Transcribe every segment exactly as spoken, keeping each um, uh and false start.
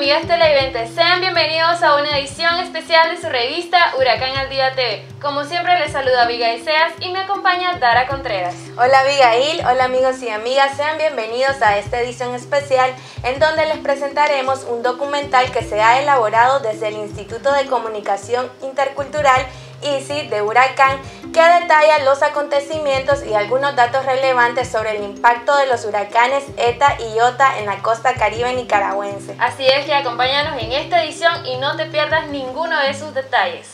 amigas televidentes, sean bienvenidos a una edición especial de su revista Huracán al Día T V. Como siempre les saluda Abigail Seas y me acompaña Dara Contreras. Hola Abigail, hola amigos y amigas, sean bienvenidos a esta edición especial en donde les presentaremos un documental que se ha elaborado desde el Instituto de Comunicación Intercultural I C I de Huracán, que detalla los acontecimientos y algunos datos relevantes sobre el impacto de los huracanes Eta y Iota en la costa caribe nicaragüense. Así es que acompáñanos en esta edición y no te pierdas ninguno de sus detalles.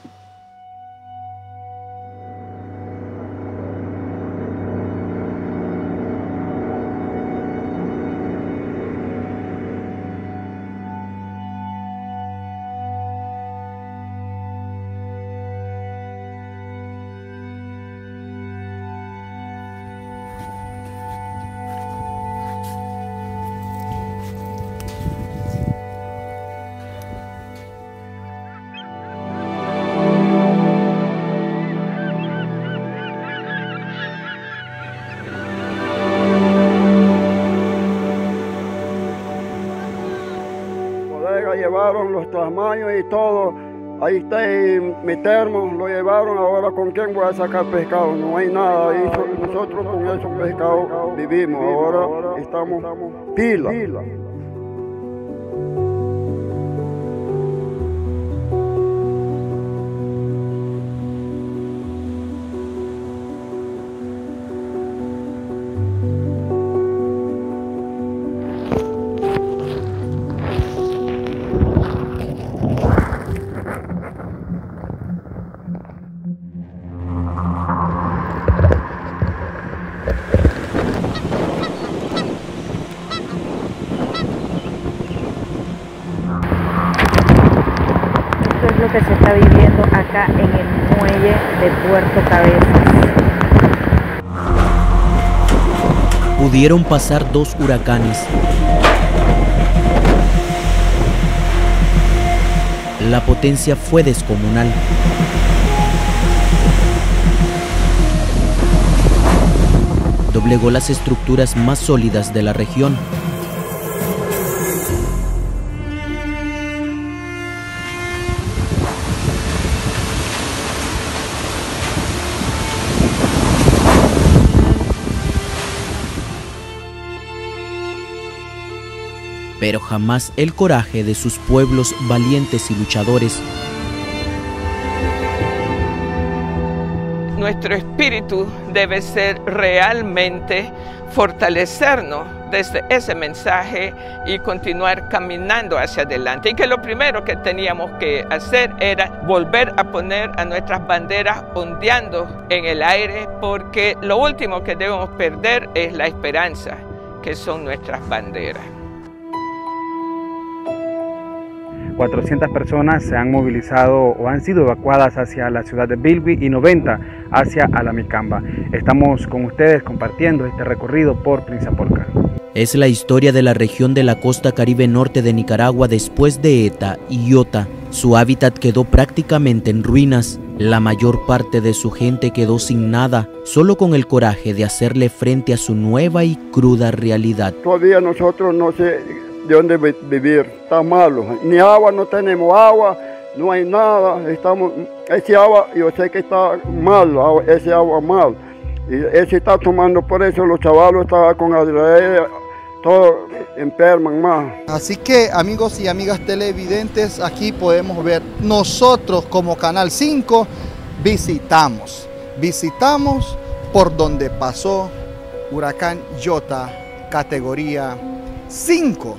Llevaron los tamaños y todo, ahí está mi termo, lo llevaron, ahora con quién voy a sacar pescado, no hay nada, ahí nosotros con esos pescados vivimos, ahora estamos pila. Lo que se está viviendo acá en el muelle de Puerto Cabezas. Pudieron pasar dos huracanes. La potencia fue descomunal. Doblegó las estructuras más sólidas de la región. Pero jamás el coraje de sus pueblos valientes y luchadores. Nuestro espíritu debe ser realmente fortalecernos desde ese mensaje y continuar caminando hacia adelante. Y que lo primero que teníamos que hacer era volver a poner a nuestras banderas ondeando en el aire, porque lo último que debemos perder es la esperanza, que son nuestras banderas. cuatrocientas personas se han movilizado o han sido evacuadas hacia la ciudad de Bilwi y noventa hacia Alamicamba. Estamos con ustedes compartiendo este recorrido por Prinzapolca. Es la historia de la región de la costa caribe norte de Nicaragua después de Eta y Iota. Su hábitat quedó prácticamente en ruinas. La mayor parte de su gente quedó sin nada, solo con el coraje de hacerle frente a su nueva y cruda realidad. Todavía nosotros no sé de dónde vivir, está malo, ni agua, no tenemos agua, no hay nada, estamos, ese agua yo sé que está mal, ese agua mal, y ese está tomando, por eso los chavalos estaban con adrenalina, todos enferman más. Así que amigos y amigas televidentes, aquí podemos ver, nosotros como Canal cinco visitamos, visitamos por donde pasó Huracán Iota, categoría cinco.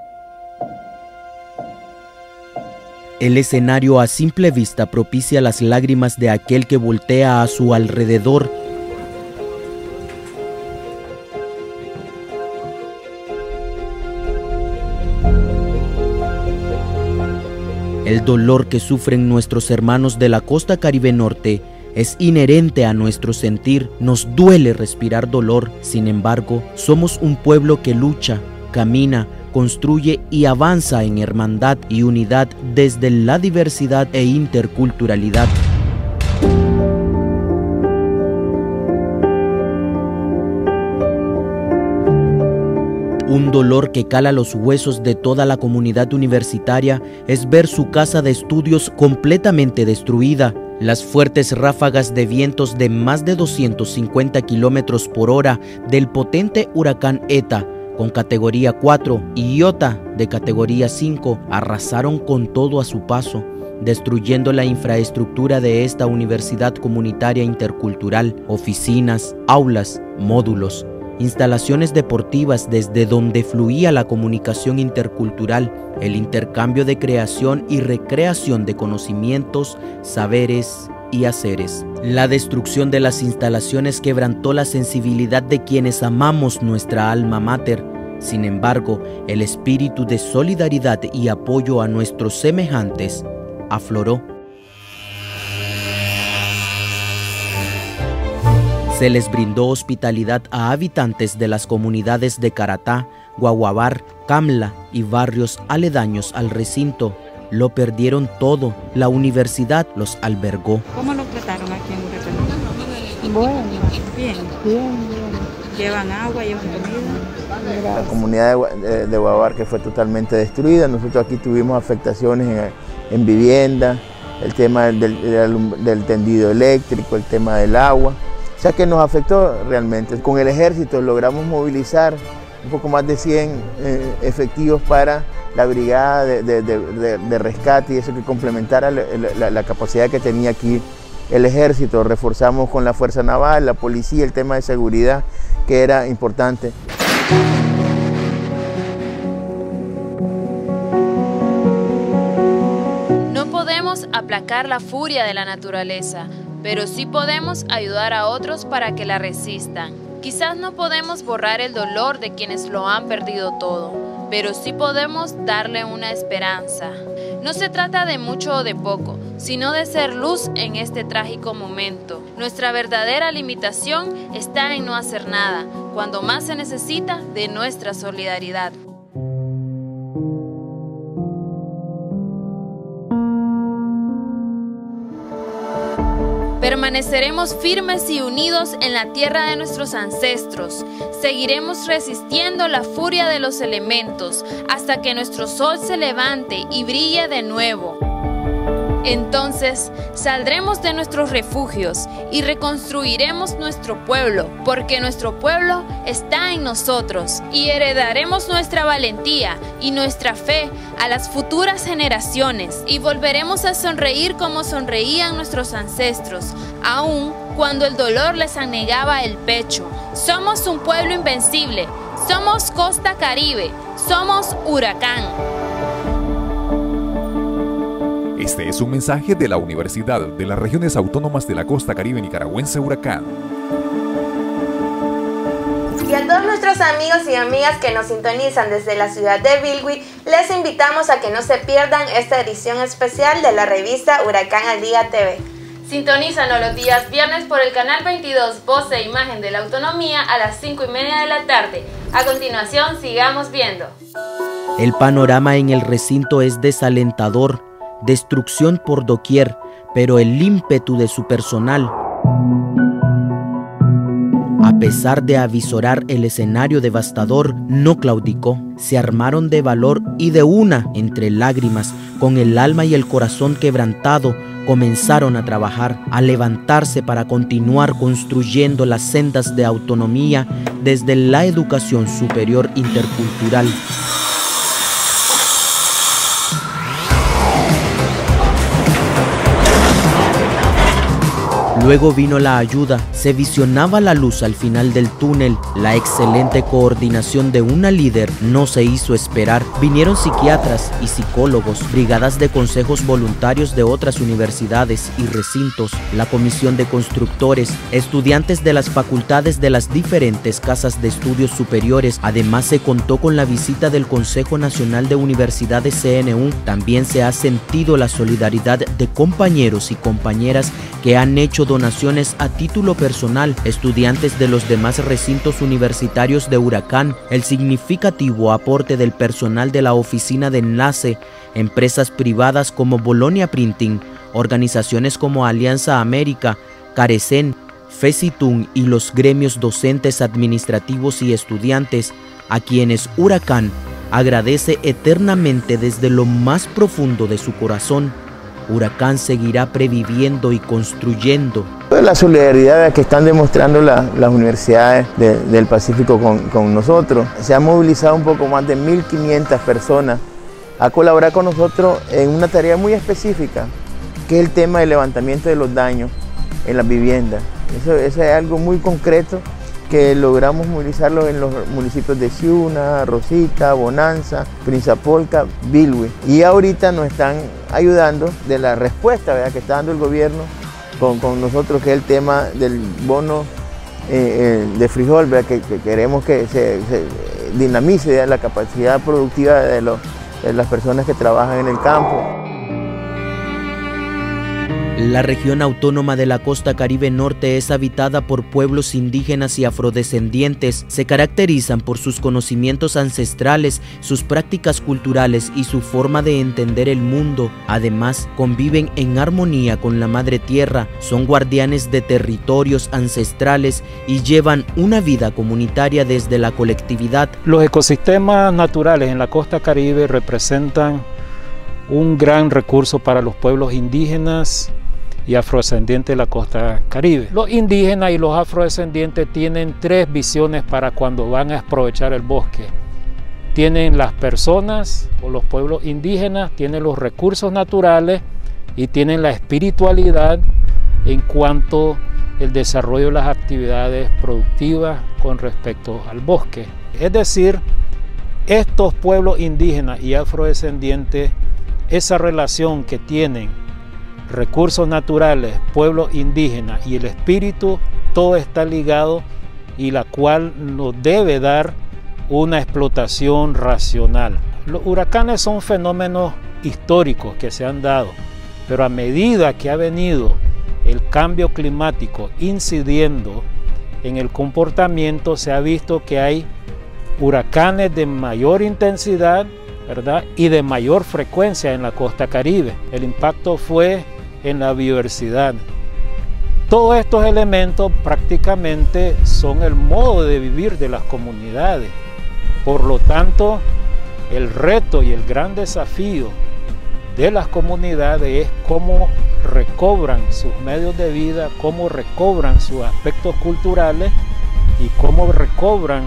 El escenario a simple vista propicia las lágrimas de aquel que voltea a su alrededor. El dolor que sufren nuestros hermanos de la costa caribe norte es inherente a nuestro sentir. Nos duele respirar dolor, sin embargo, somos un pueblo que lucha, camina, construye y avanza en hermandad y unidad desde la diversidad e interculturalidad. Un dolor que cala los huesos de toda la comunidad universitaria es ver su casa de estudios completamente destruida. Las fuertes ráfagas de vientos de más de doscientos cincuenta kilómetros por hora del potente huracán ETA, con categoría cuatro, y Iota, de categoría cinco, arrasaron con todo a su paso, destruyendo la infraestructura de esta universidad comunitaria intercultural, oficinas, aulas, módulos, instalaciones deportivas desde donde fluía la comunicación intercultural, el intercambio de creación y recreación de conocimientos, saberes y haceres. La destrucción de las instalaciones quebrantó la sensibilidad de quienes amamos nuestra alma mater. Sin embargo, el espíritu de solidaridad y apoyo a nuestros semejantes afloró. Se les brindó hospitalidad a habitantes de las comunidades de Caratá, Guaguabar, Camla y barrios aledaños al recinto. Lo perdieron todo, la universidad los albergó. ¿Cómo lo trataron aquí en Huracán? Bueno, Bien. bien, bien. ¿Llevan agua, llevan comida? La comunidad de, de, de Guaguabar que fue totalmente destruida. Nosotros aquí tuvimos afectaciones en, en vivienda, el tema del, del, del tendido eléctrico, el tema del agua. O sea que nos afectó realmente. Con el ejército logramos movilizar un poco más de cien eh, efectivos para la brigada de, de, de, de rescate y eso que complementara la, la, la capacidad que tenía aquí el ejército. Reforzamos con la fuerza naval, la policía, el tema de seguridad que era importante. No podemos aplacar la furia de la naturaleza, pero sí podemos ayudar a otros para que la resistan. Quizás no podemos borrar el dolor de quienes lo han perdido todo, pero sí podemos darle una esperanza. No se trata de mucho o de poco, sino de ser luz en este trágico momento. Nuestra verdadera limitación está en no hacer nada, cuando más se necesita de nuestra solidaridad. Permaneceremos firmes y unidos en la tierra de nuestros ancestros. Seguiremos resistiendo la furia de los elementos hasta que nuestro sol se levante y brille de nuevo. Entonces saldremos de nuestros refugios y reconstruiremos nuestro pueblo, porque nuestro pueblo está en nosotros, y heredaremos nuestra valentía y nuestra fe a las futuras generaciones, y volveremos a sonreír como sonreían nuestros ancestros, aun cuando el dolor les anegaba el pecho. Somos un pueblo invencible, somos Costa Caribe, somos Huracán. Este es un mensaje de la Universidad de las Regiones Autónomas de la Costa Caribe Nicaragüense Huracán. Y a todos nuestros amigos y amigas que nos sintonizan desde la ciudad de Bilwi, les invitamos a que no se pierdan esta edición especial de la revista Huracán al Día T V. Sintonízanos los días viernes por el canal veintidós, Voz e Imagen de la Autonomía, a las cinco y media de la tarde. A continuación, sigamos viendo. El panorama en el recinto es desalentador. Destrucción por doquier, pero el ímpetu de su personal, a pesar de avisorar el escenario devastador, no claudicó. Se armaron de valor y de una, entre lágrimas, con el alma y el corazón quebrantado, comenzaron a trabajar, a levantarse para continuar construyendo las sendas de autonomía desde la educación superior intercultural. Luego vino la ayuda, se visionaba la luz al final del túnel, la excelente coordinación de una líder no se hizo esperar. Vinieron psiquiatras y psicólogos, brigadas de consejos voluntarios de otras universidades y recintos, la comisión de constructores, estudiantes de las facultades de las diferentes casas de estudios superiores. Además se contó con la visita del Consejo Nacional de Universidades C N U. También se ha sentido la solidaridad de compañeros y compañeras que han hecho donaciones a título personal, estudiantes de los demás recintos universitarios de Huracán, el significativo aporte del personal de la oficina de enlace, empresas privadas como Bolonia Printing, organizaciones como Alianza América, Carecen, FECITUN y los gremios docentes, administrativos y estudiantes, a quienes Huracán agradece eternamente desde lo más profundo de su corazón. Huracán seguirá previviendo y construyendo. La solidaridad que están demostrando la, las universidades de, del Pacífico con, con nosotros. Se han movilizado un poco más de mil quinientas personas a colaborar con nosotros en una tarea muy específica, que es el tema del levantamiento de los daños en las viviendas. Eso, eso es algo muy concreto que logramos movilizarlo en los municipios de Ciuna, Rosita, Bonanza, Prinzapolca, Bilwi. Y ahorita nos están ayudando de la respuesta, ¿verdad?, que está dando el gobierno con, con nosotros, que es el tema del bono eh, eh, de frijol, ¿verdad?, que, que queremos que se, se dinamice, ¿verdad?, la capacidad productiva de, los, de las personas que trabajan en el campo. La región autónoma de la costa Caribe Norte es habitada por pueblos indígenas y afrodescendientes. Se caracterizan por sus conocimientos ancestrales, sus prácticas culturales y su forma de entender el mundo. Además, conviven en armonía con la Madre Tierra, son guardianes de territorios ancestrales y llevan una vida comunitaria desde la colectividad. Los ecosistemas naturales en la costa Caribe representan un gran recurso para los pueblos indígenas y afrodescendientes de la costa Caribe. Los indígenas y los afrodescendientes tienen tres visiones para cuando van a aprovechar el bosque. Tienen las personas o los pueblos indígenas, tienen los recursos naturales y tienen la espiritualidad en cuanto al desarrollo de las actividades productivas con respecto al bosque. Es decir, estos pueblos indígenas y afrodescendientes, esa relación que tienen recursos naturales, pueblos indígenas y el espíritu, todo está ligado, y la cual nos debe dar una explotación racional. Los huracanes son fenómenos históricos que se han dado, pero a medida que ha venido el cambio climático incidiendo en el comportamiento, se ha visto que hay huracanes de mayor intensidad, ¿verdad?, y de mayor frecuencia en la costa Caribe. El impacto fue en la biodiversidad. Todos estos elementos prácticamente son el modo de vivir de las comunidades. Por lo tanto, el reto y el gran desafío de las comunidades es cómo recobran sus medios de vida, cómo recobran sus aspectos culturales y cómo recobran,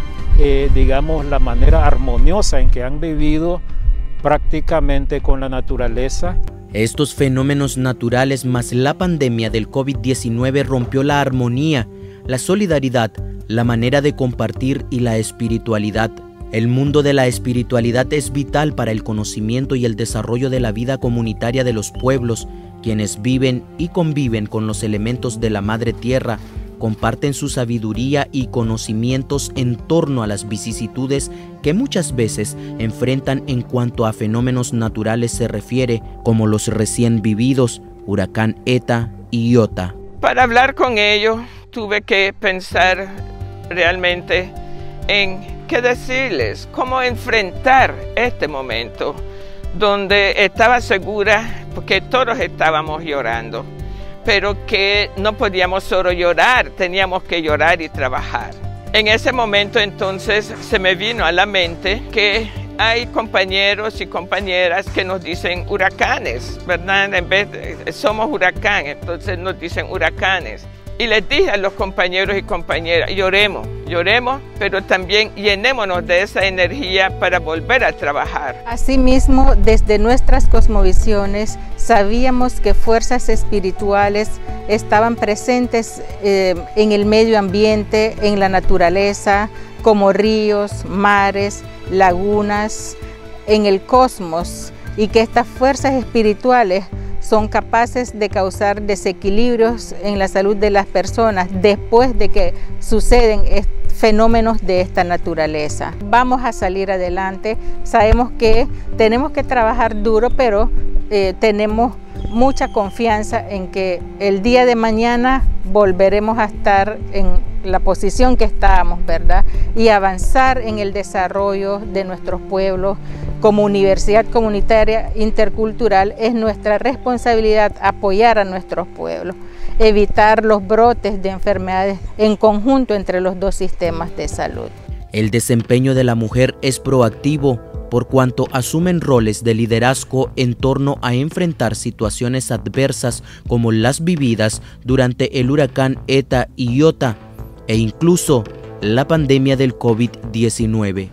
eh, digamos, la manera armoniosa en que han vivido prácticamente con la naturaleza. Estos fenómenos naturales más la pandemia del COVID diecinueve rompió la armonía, la solidaridad, la manera de compartir y la espiritualidad. El mundo de la espiritualidad es vital para el conocimiento y el desarrollo de la vida comunitaria de los pueblos, quienes viven y conviven con los elementos de la Madre Tierra, comparten su sabiduría y conocimientos en torno a las vicisitudes que muchas veces enfrentan en cuanto a fenómenos naturales se refiere, como los recién vividos huracán Eta y Iota. Para hablar con ellos tuve que pensar realmente en qué decirles, cómo enfrentar este momento, donde estaba segura, porque todos estábamos llorando, pero que no podíamos solo llorar, teníamos que llorar y trabajar. En ese momento entonces se me vino a la mente que hay compañeros y compañeras que nos dicen huracanes, ¿verdad? En vez de somos huracán, entonces nos dicen huracanes. Y les dije a los compañeros y compañeras, lloremos, lloremos, pero también llenémonos de esa energía para volver a trabajar. Asimismo, desde nuestras cosmovisiones, sabíamos que fuerzas espirituales estaban presentes eh, en el medio ambiente, en la naturaleza, como ríos, mares, lagunas, en el cosmos, y que estas fuerzas espirituales son capaces de causar desequilibrios en la salud de las personas después de que suceden fenómenos de esta naturaleza. Vamos a salir adelante, sabemos que tenemos que trabajar duro, pero eh, tenemos mucha confianza en que el día de mañana volveremos a estar en la posición que estábamos, ¿verdad? Y avanzar en el desarrollo de nuestros pueblos, Como Universidad Comunitaria Intercultural es nuestra responsabilidad apoyar a nuestros pueblos, evitar los brotes de enfermedades en conjunto entre los dos sistemas de salud. El desempeño de la mujer es proactivo por cuanto asumen roles de liderazgo en torno a enfrentar situaciones adversas como las vividas durante el huracán Eta y Iota e incluso la pandemia del COVID diecinueve.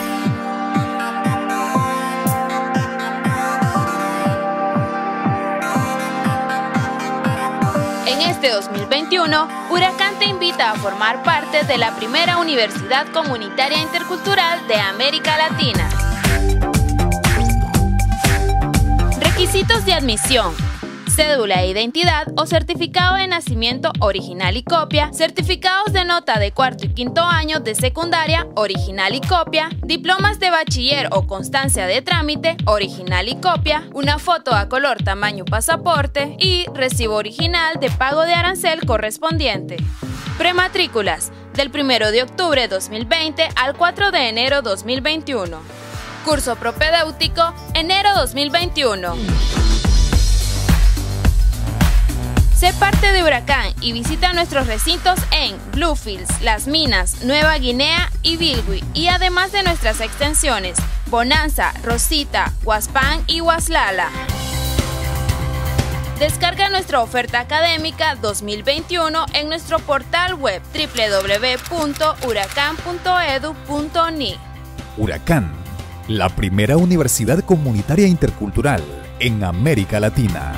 En este dos mil veintiuno, Huracán te invita a formar parte de la primera Universidad Comunitaria Intercultural de América Latina. Requisitos de admisión: cédula de identidad o certificado de nacimiento original y copia, certificados de nota de cuarto y quinto año de secundaria original y copia, diplomas de bachiller o constancia de trámite original y copia, una foto a color tamaño pasaporte y recibo original de pago de arancel correspondiente. Prematrículas del primero de octubre de dos mil veinte al cuatro de enero de dos mil veintiuno. Curso propedéutico enero dos mil veintiuno. Sé parte de Huracán y visita nuestros recintos en Bluefields, Las Minas, Nueva Guinea y Bilwi, y además de nuestras extensiones Bonanza, Rosita, Huaspán y Huaslala. Descarga nuestra oferta académica dos mil veintiuno en nuestro portal web doble u doble u doble u punto huracán punto edu punto ni. Huracán, la primera universidad comunitaria intercultural en América Latina.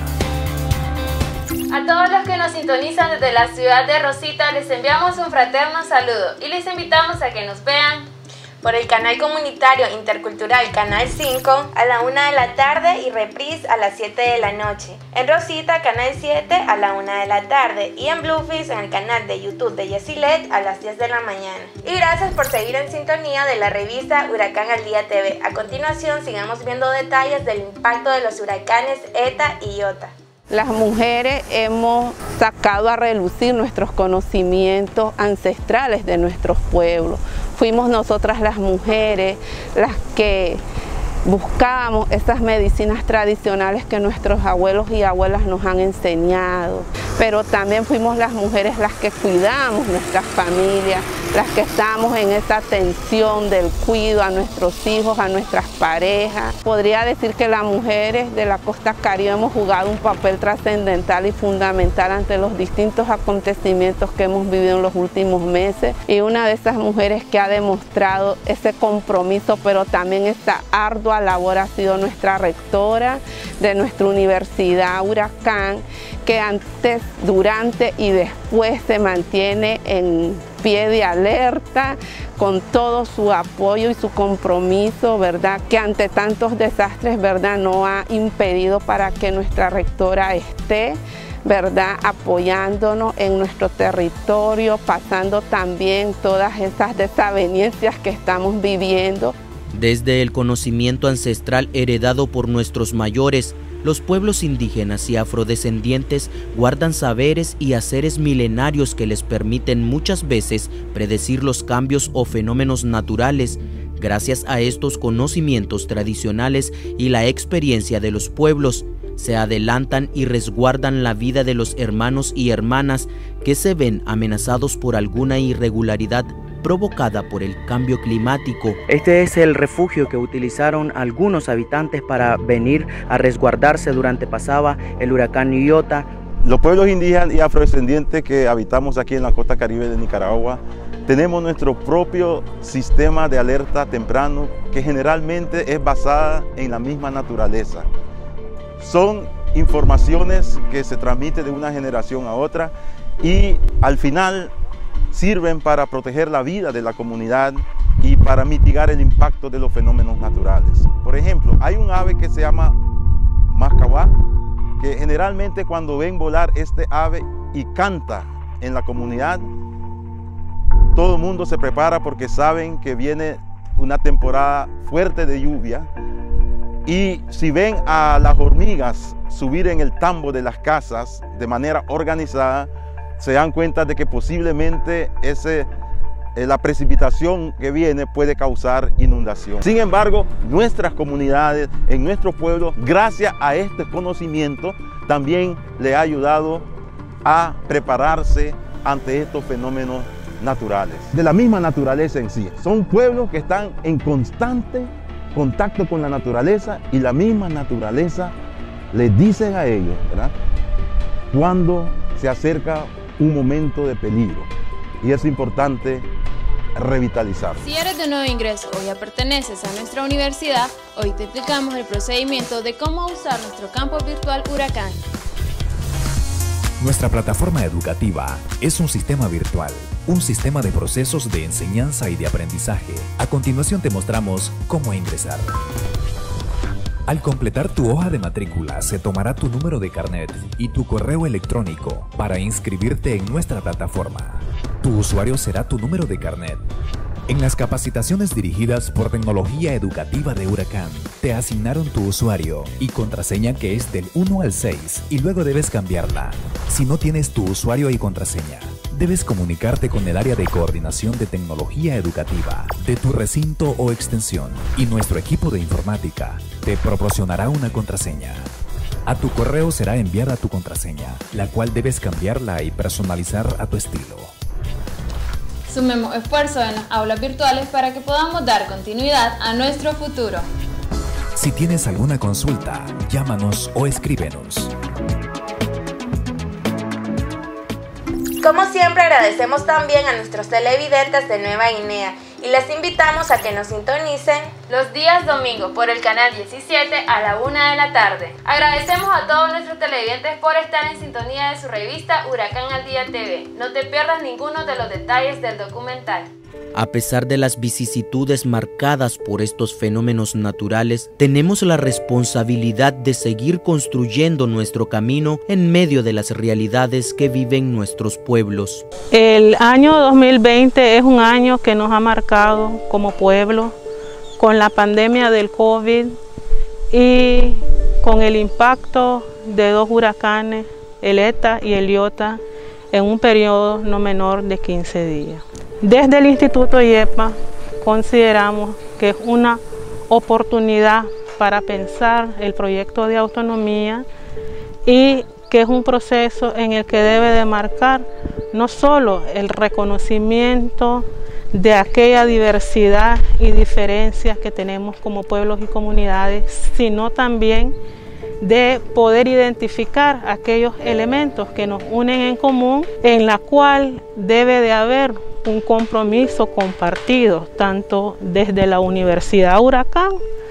A todos los que nos sintonizan desde la ciudad de Rosita les enviamos un fraterno saludo y les invitamos a que nos vean por el canal comunitario intercultural Canal cinco a la una de la tarde y reprise a las siete de la noche. En Rosita, Canal siete a la una de la tarde y en Bluefields en el canal de YouTube de Yesilet a las diez de la mañana. Y gracias por seguir en sintonía de la revista Huracán al Día T V. A continuación sigamos viendo detalles del impacto de los huracanes Eta y Iota. Las mujeres hemos sacado a relucir nuestros conocimientos ancestrales de nuestros pueblos. Fuimos nosotras las mujeres las que buscábamos esas medicinas tradicionales que nuestros abuelos y abuelas nos han enseñado, pero también fuimos las mujeres las que cuidamos nuestras familias, las que estamos en esa atención del cuidado a nuestros hijos, a nuestras parejas. Podría decir que las mujeres de la costa caribe hemos jugado un papel trascendental y fundamental ante los distintos acontecimientos que hemos vivido en los últimos meses, y una de esas mujeres que ha demostrado ese compromiso, pero también esta ardua labor ha sido nuestra rectora de nuestra universidad Huracán, que antes, durante y después se mantiene en pie de alerta con todo su apoyo y su compromiso, ¿verdad? Que ante tantos desastres, ¿verdad?, no ha impedido para que nuestra rectora esté, ¿verdad?, apoyándonos en nuestro territorio, pasando también todas esas desavenencias que estamos viviendo. Desde el conocimiento ancestral heredado por nuestros mayores, los pueblos indígenas y afrodescendientes guardan saberes y haceres milenarios que les permiten muchas veces predecir los cambios o fenómenos naturales. Gracias a estos conocimientos tradicionales y la experiencia de los pueblos, se adelantan y resguardan la vida de los hermanos y hermanas que se ven amenazados por alguna irregularidad provocada por el cambio climático. Este es el refugio que utilizaron algunos habitantes para venir a resguardarse durante pasaba el huracán Iota. Los pueblos indígenas y afrodescendientes que habitamos aquí en la costa caribe de Nicaragua tenemos nuestro propio sistema de alerta temprano que generalmente es basada en la misma naturaleza. Son informaciones que se transmiten de una generación a otra y al final sirven para proteger la vida de la comunidad y para mitigar el impacto de los fenómenos naturales. Por ejemplo, hay un ave que se llama mascahuá, que generalmente cuando ven volar este ave y canta en la comunidad, todo el mundo se prepara porque saben que viene una temporada fuerte de lluvia. Y si ven a las hormigas subir en el tambo de las casas de manera organizada, se dan cuenta de que posiblemente ese eh, la precipitación que viene puede causar inundación. Sin embargo, nuestras comunidades, en nuestros pueblos, gracias a este conocimiento, también le ha ayudado a prepararse ante estos fenómenos naturales. De la misma naturaleza en sí. Son pueblos que están en constante contacto con la naturaleza y la misma naturaleza les dice a ellos, ¿verdad?, cuando se acerca un momento de peligro. Y es importante revitalizar. Si eres de nuevo ingreso o ya perteneces a nuestra universidad, hoy te explicamos el procedimiento de cómo usar nuestro campus virtual Huracán. Nuestra plataforma educativa es un sistema virtual, un sistema de procesos de enseñanza y de aprendizaje. A continuación te mostramos cómo ingresar. Al completar tu hoja de matrícula, se tomará tu número de carnet y tu correo electrónico para inscribirte en nuestra plataforma. Tu usuario será tu número de carnet. En las capacitaciones dirigidas por Tecnología Educativa de Huracán, te asignaron tu usuario y contraseña que es del uno al seis y luego debes cambiarla. Si no tienes tu usuario y contraseña, debes comunicarte con el área de coordinación de tecnología educativa de tu recinto o extensión y nuestro equipo de informática te proporcionará una contraseña. A tu correo será enviada tu contraseña, la cual debes cambiarla y personalizar a tu estilo. Sumemos esfuerzos en las aulas virtuales para que podamos dar continuidad a nuestro futuro. Si tienes alguna consulta, llámanos o escríbenos. Como siempre, agradecemos también a nuestros televidentes de Nueva Guinea y les invitamos a que nos sintonicen los días domingos por el canal diecisiete a la una de la tarde. Agradecemos a todos nuestros televidentes por estar en sintonía de su revista Huracán al Día T V. No te pierdas ninguno de los detalles del documental. A pesar de las vicisitudes marcadas por estos fenómenos naturales, tenemos la responsabilidad de seguir construyendo nuestro camino en medio de las realidades que viven nuestros pueblos. El año dos mil veinte es un año que nos ha marcado como pueblo con la pandemia del COVID y con el impacto de dos huracanes, el ETA y el IOTA, en un periodo no menor de quince días. Desde el Instituto YEPA consideramos que es una oportunidad para pensar el proyecto de autonomía y que es un proceso en el que debe de marcar no solo el reconocimiento de aquella diversidad y diferencias que tenemos como pueblos y comunidades, sino también de poder identificar aquellos elementos que nos unen en común, en la cual debe de haber un compromiso compartido, tanto desde la Universidad Huracán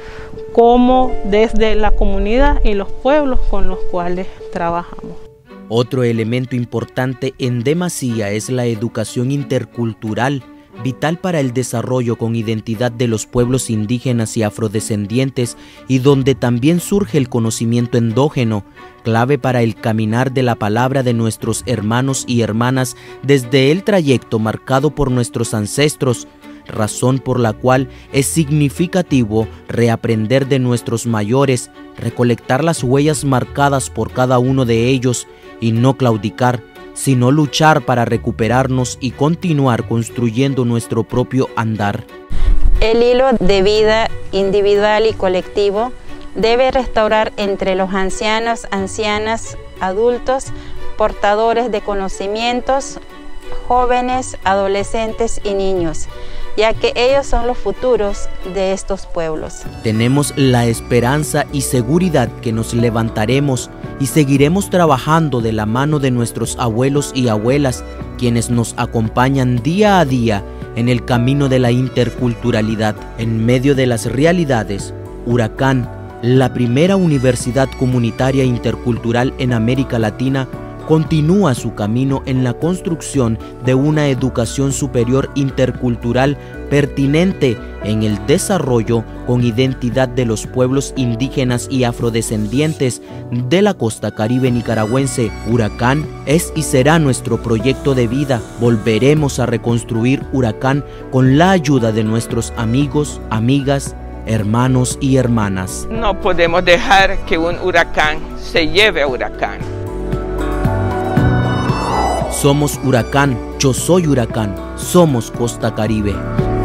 como desde la comunidad y los pueblos con los cuales trabajamos. Otro elemento importante en demasía es la educación intercultural, vital para el desarrollo con identidad de los pueblos indígenas y afrodescendientes, y donde también surge el conocimiento endógeno, clave para el caminar de la palabra de nuestros hermanos y hermanas desde el trayecto marcado por nuestros ancestros, razón por la cual es significativo reaprender de nuestros mayores, recolectar las huellas marcadas por cada uno de ellos y no claudicar, sino luchar para recuperarnos y continuar construyendo nuestro propio andar. El hilo de vida individual y colectivo debe restaurar entre los ancianos, ancianas, adultos, portadores de conocimientos, jóvenes, adolescentes y niños, ya que ellos son los futuros de estos pueblos. Tenemos la esperanza y seguridad que nos levantaremos y seguiremos trabajando de la mano de nuestros abuelos y abuelas, quienes nos acompañan día a día en el camino de la interculturalidad. En medio de las realidades, Huracán, la primera universidad comunitaria intercultural en América Latina, continúa su camino en la construcción de una educación superior intercultural pertinente en el desarrollo con identidad de los pueblos indígenas y afrodescendientes de la costa caribe nicaragüense. Huracán es y será nuestro proyecto de vida. Volveremos a reconstruir Huracán con la ayuda de nuestros amigos, amigas, hermanos y hermanas. No podemos dejar que un huracán se lleve a Huracán. Somos Huracán, yo soy Huracán, somos Costa Caribe.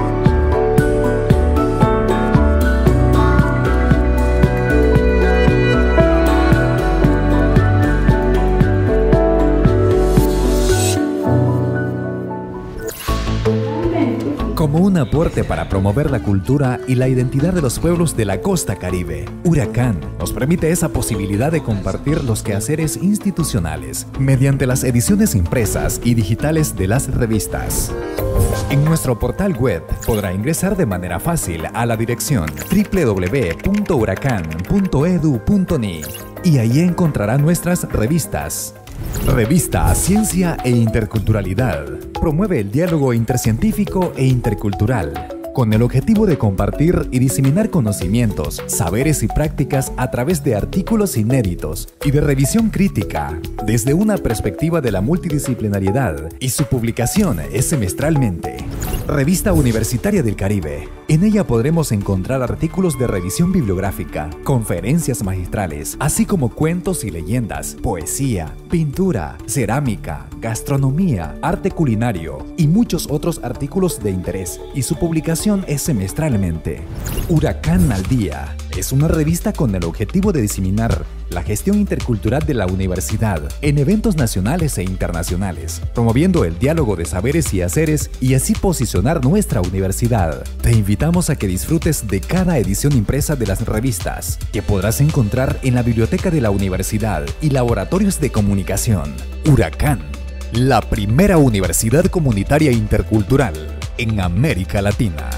Como un aporte para promover la cultura y la identidad de los pueblos de la costa caribe, Huracán nos permite esa posibilidad de compartir los quehaceres institucionales mediante las ediciones impresas y digitales de las revistas. En nuestro portal web podrá ingresar de manera fácil a la dirección doble u doble u doble u punto huracán punto e d u punto n i y ahí encontrará nuestras revistas. Revista Ciencia e Interculturalidad promueve el diálogo intercientífico e intercultural con el objetivo de compartir y diseminar conocimientos, saberes y prácticas a través de artículos inéditos y de revisión crítica desde una perspectiva de la multidisciplinariedad, y su publicación es semestralmente. Revista Universitaria del Caribe. En ella podremos encontrar artículos de revisión bibliográfica, conferencias magistrales, así como cuentos y leyendas, poesía, pintura, cerámica, gastronomía, arte culinario y muchos otros artículos de interés, y su publicación es semestralmente. Huracán al Día es una revista con el objetivo de diseminar la gestión intercultural de la universidad en eventos nacionales e internacionales, promoviendo el diálogo de saberes y haceres y así posicionar nuestra universidad. Te invitamos a que disfrutes de cada edición impresa de las revistas, que podrás encontrar en la biblioteca de la universidad y laboratorios de comunicación. Huracán, la primera universidad comunitaria intercultural en América Latina.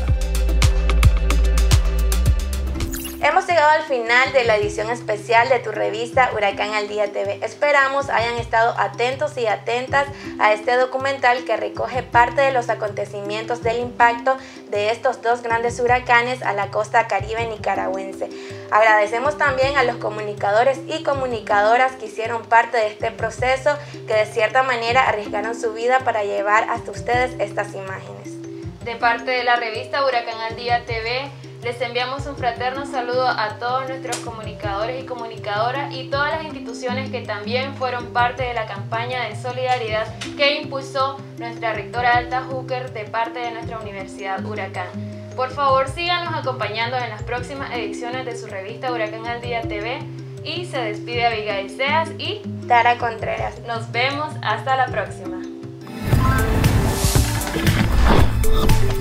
Hemos llegado al final de la edición especial de tu revista Huracán al Día T V. Esperamos hayan estado atentos y atentas a este documental que recoge parte de los acontecimientos del impacto de estos dos grandes huracanes a la costa caribe nicaragüense. Agradecemos también a los comunicadores y comunicadoras que hicieron parte de este proceso, que de cierta manera arriesgaron su vida para llevar hasta ustedes estas imágenes. De parte de la revista Huracán al Día T V, les enviamos un fraterno saludo a todos nuestros comunicadores y comunicadoras y todas las instituciones que también fueron parte de la campaña de solidaridad que impulsó nuestra rectora Alta Hooker de parte de nuestra Universidad Huracán. Por favor, síganos acompañando en las próximas ediciones de su revista Huracán al Día T V, y se despide Abigail Seas y Tara Contreras. Nos vemos hasta la próxima.